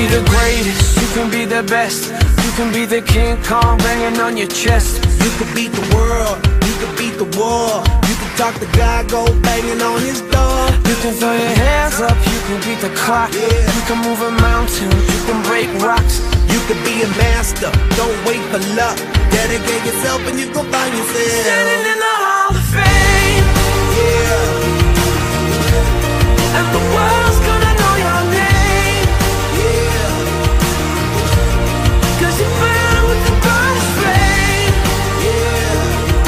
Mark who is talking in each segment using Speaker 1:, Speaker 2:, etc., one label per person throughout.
Speaker 1: be the greatest, you can be the best. You can be the King Kong banging on your chest.
Speaker 2: You can beat the world, you can beat the war. You can talk to God, go banging on his door.
Speaker 1: You can throw your hands up, you can beat the clock. You can move a mountain, you can break rocks.
Speaker 2: You can be a master, don't wait for luck. Dedicate yourself and you gon' find yourself
Speaker 1: standing in the Hall of Fame.
Speaker 2: Yeah.
Speaker 1: And the world's gonna know your name.
Speaker 2: Yeah.
Speaker 1: Cause you burn with the brightest flame.
Speaker 2: Yeah.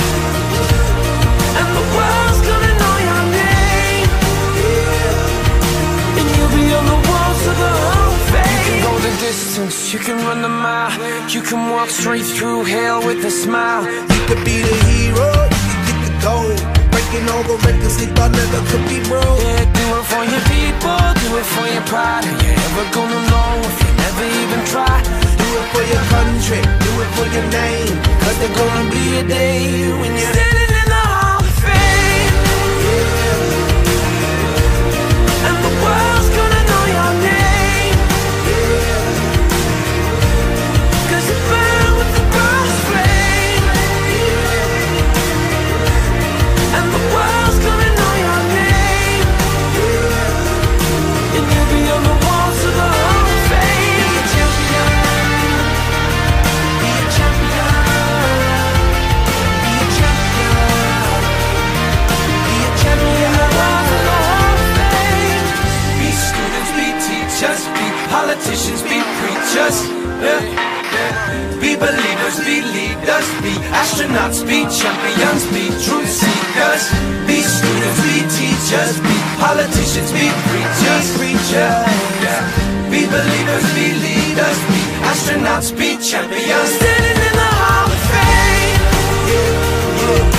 Speaker 1: And the world's gonna know your name.
Speaker 2: Yeah.
Speaker 1: And you'll be on the walls of the Hall of Fame. You can go the distance, you can run the mile. You can walk straight through hell with a smile.
Speaker 2: You could be the hero, you can get the gold. Breaking all the records they thought never could be broke.
Speaker 1: Yeah, do it for your people, do it for your pride. Are you ever gonna know if you never even try?
Speaker 2: Do it for your country, do it for your name.
Speaker 1: Cause there's gonna be a day when you're standing in the Hall of Fame.
Speaker 2: Yeah.
Speaker 1: And the world's gonna know your name.
Speaker 2: Yeah.
Speaker 1: Cause you burn with the brightest flame. Yeah. And the world's gonna know your name. Yeah. And you'll be on the walls of the Hall of Fame. Be a champion. Be a champion. Be a champion. Be a champion. The walls of the Hall of Fame. Be students, be teachers, be politicians, be preachers. Yeah. Be believers, be leaders, be astronauts, be champions, be truth seekers. Be students, be teachers, be politicians, be preachers. Yeah. Be believers, be leaders, be astronauts, be champions. Standing in the Hall of Fame.
Speaker 2: Yeah.